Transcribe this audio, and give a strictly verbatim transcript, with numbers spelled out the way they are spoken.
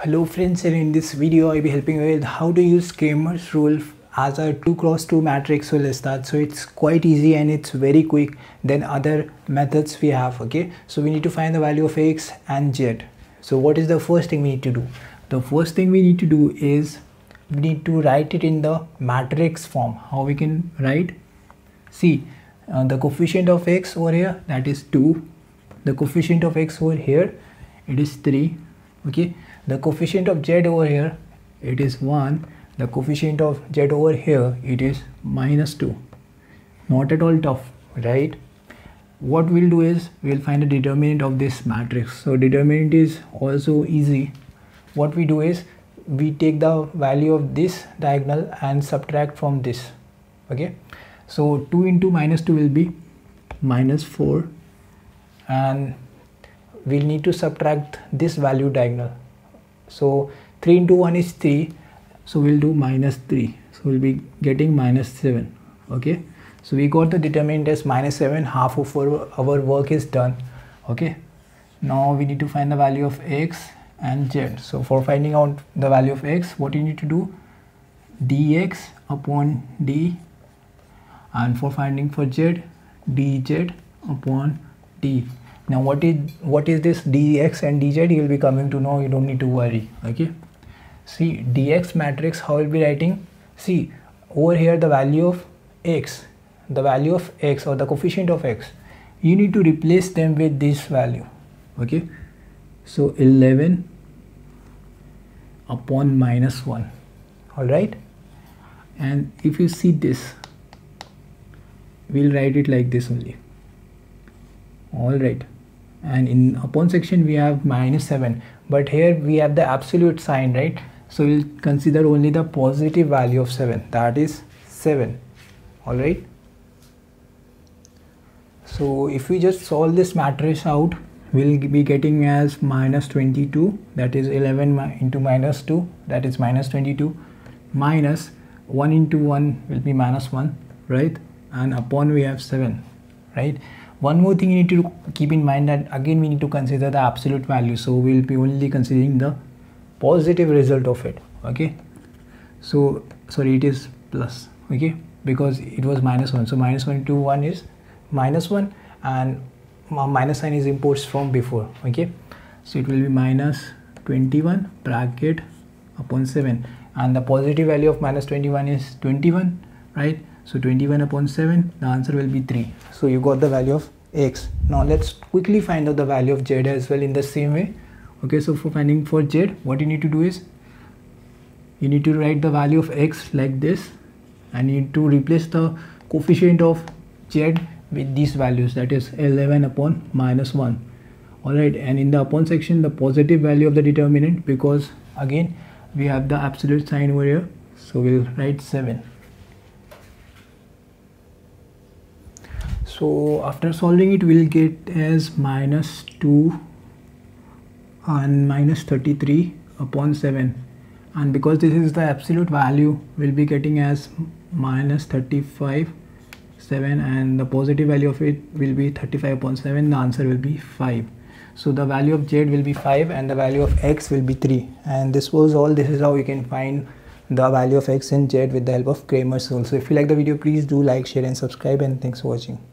Hello friends, and in this video I'll be helping you with how to use Cramer's rule as a two cross two matrix. So let's start. So it's quite easy and it's very quick than other methods we have. Okay, so we need to find the value of x and z. So what is the first thing we need to do? The first thing we need to do is we need to write it in the matrix form. How we can write? See, uh, the coefficient of x over here, that is two. The coefficient of x over here, it is three. Okay, the coefficient of z over here, it is one. The coefficient of z over here, it is minus two. Not at all tough, right? What we'll do is we'll find the determinant of this matrix. So determinant is also easy. What we do is we take the value of this diagonal and subtract from this. Okay, so two into minus two will be minus four, and we'll need to subtract this value diagonal. So three into one is three, so we'll do minus three, so we'll be getting minus seven. Okay, so we got the determinant as minus seven. Half of our, our work is done. Okay, now we need to find the value of x and z. So for finding out the value of x, what you need to do, dx upon d, and for finding for z, dz upon d. Now what is what is this dx and dz? You will be coming to know. You don't need to worry. Okay, see, dx matrix, how will be writing? See, over here the value of x, the value of x or the coefficient of x, you need to replace them with this value. Okay, so eleven upon minus one. All right, and if you see this, we'll write it like this only. All right, and in upon section we have minus seven, but here we have the absolute sign, right? So we'll consider only the positive value of seven, that is seven. All right, so if we just solve this matrix out, we'll be getting as minus twenty-two, that is eleven into minus two, that is minus twenty-two, minus one into one will be minus one, right? And upon we have seven, right? One more thing you need to keep in mind, that again we need to consider the absolute value. So we'll be only considering the positive result of it. Okay, so sorry, it is plus. Okay, because it was minus one. So minus one into one is minus one, and minus sign is imports from before. Okay, so it will be minus twenty-one bracket upon seven, and the positive value of minus twenty-one is twenty-one, right? So twenty-one upon seven, the answer will be three. So you got the value of x. Now let's quickly find out the value of z as well in the same way. Okay, so for finding for z, what you need to do is you need to write the value of x like this, and you need to replace the coefficient of z with these values, that is eleven upon minus one. All right, and in the upon section the positive value of the determinant, because again we have the absolute sign over here, so we'll write seven. So after solving it, we'll get as minus two and minus thirty-three upon seven, and because this is the absolute value, we'll be getting as minus thirty-five seven, and the positive value of it will be thirty-five upon seven. The answer will be five. So the value of z will be five and the value of x will be three, and this was all. This is how you can find the value of x and z with the help of Cramer's rule. So if you like the video, please do like, share and subscribe, and thanks for watching.